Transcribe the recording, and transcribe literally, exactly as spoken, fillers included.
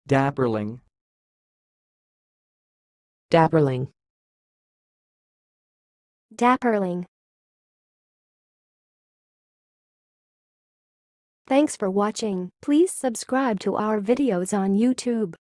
dapperling, dapperling, dapperling. Thanks for watching. Please subscribe to our videos on YouTube.